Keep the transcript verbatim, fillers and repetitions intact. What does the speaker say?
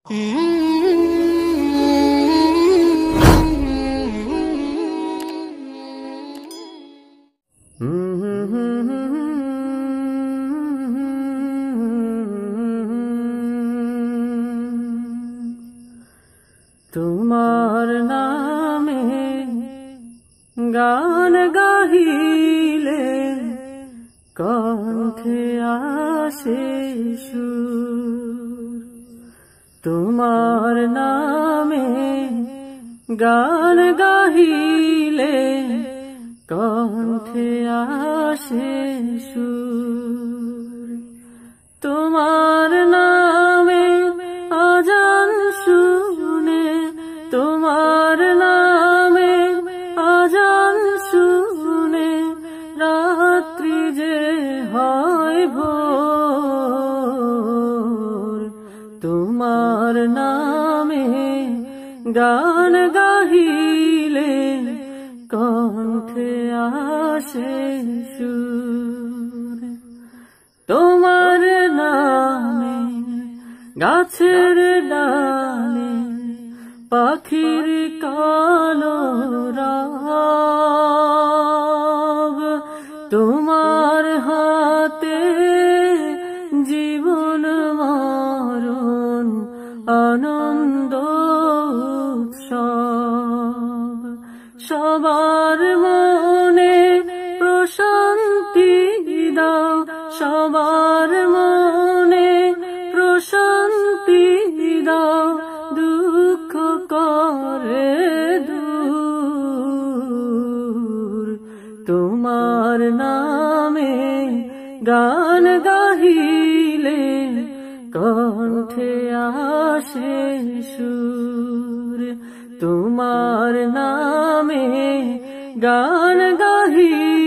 তোমার নামে গান গাহিলে কণ্ঠে আসে সুর। তোমার নামে গান গাহিলে কণ্ঠে আসে সুর। তোমার নামে আজান শুনে, তোমার নামে আজান শুনে রাত্রি যে হয় ভোর। তোমার নামে গান গাহিলে কণ্ঠে আসে সুর। তোমার নামে গাছের ডালে পাখির কলরব। তোমার হাতে জীবন মরণ আনন্দ উৎসব। সবার মনে প্রশান্তি দাও, সবার মনে প্রশান্তি দাও, দুঃখ করে দূর। তোমার নামে গান গাহিলে কণ্ঠে আসে সুর। তোমার নামে গান গাহিলে